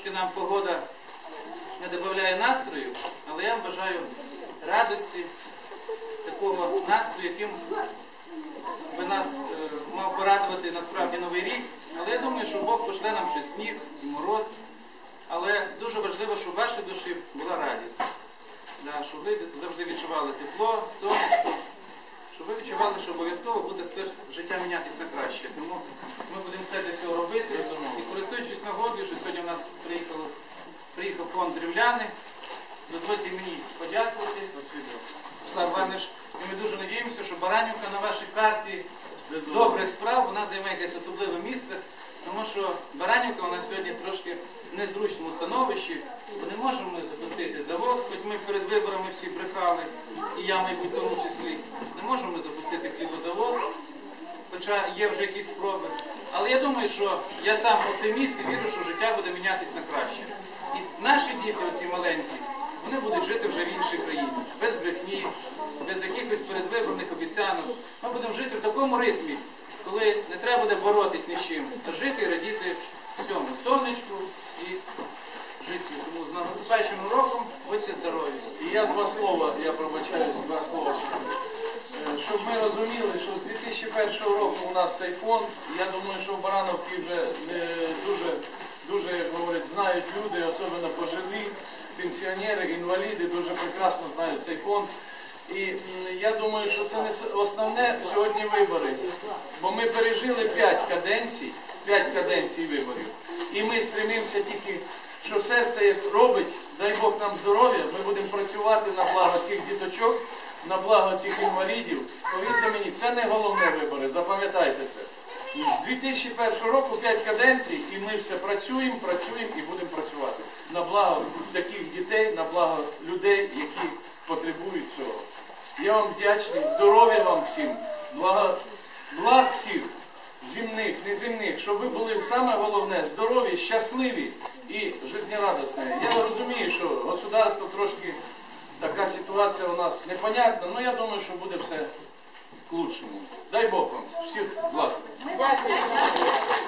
трошки нам погода не додає настрою, але я вам бажаю радості, такого настрою, яким би нас мав порадувати насправді Новий рік. Але я думаю, що Бог пошле нам ще сніг і мороз. Але дуже важливо, щоб в вашій душі була радість. Щоб ви завжди відчували тепло, сонечко, щоб ви відчували, що обов'язково буде все життя мінятися на краще. Тому ми будемо все для цього робити. І користуючись нагодою, що сьогодні у нас приїхав фонд Древляни, дозвольте мені подякувати. Слава Іванович, і ми дуже надіємося, що Баранівка на вашій карті добрих справ, вона займе якесь особливе місце, тому що Баранівка у нас сьогодні трошки в незручному становищі, бо не можемо ми запустити завод, хоч ми перед виборами всі брехали, і я, мабуть, в тому числі, не можемо ми запустити хлібозавод, хоча є вже якісь спроби. Але я думаю, що я сам оптиміст і вірю, що життя буде мінятися на краще. І наші діти, оці маленькі, вони будуть жити вже в іншій країні, без брехні, без якихось передвиборних обіцянок. Ми будемо жити в такому ритмі, коли не треба буде боротись ні з чим, а жити і радіти всьому, сонечку і життю. Тому з наступаючим роком будьте здорові. І я пробачаюсь, два слова. Щоб ми розуміли, що з 2001 року у нас цей фонд, я думаю, що в Барановці вже дуже, як говорять, знають люди, особливо пожилі, пенсіонери, інваліди, дуже прекрасно знають цей фонд. І я думаю, що це не основне сьогодні вибори, бо ми пережили 5 каденцій виборів. І ми стремимося тільки, що серце як робить, дай Бог нам здоров'я, ми будемо працювати на благо цих діточок, на благо цих інвалідів. Повірте мені, це не головне вибори, запам'ятайте це. З 2001 року 5 каденцій, і ми все працюємо і будемо працювати. На благо таких дітей, на благо людей, які потребують цього. Я вам вдячний, здоров'я вам всім, благ всіх, земних, неземних, щоб ви були, саме головне, здорові, щасливі і життєрадісні. Я розумію, що государство трошки, така ситуація у нас непонятна, але я думаю, що буде все к лучшему. Дай Бог вам всіх благ. Дякую.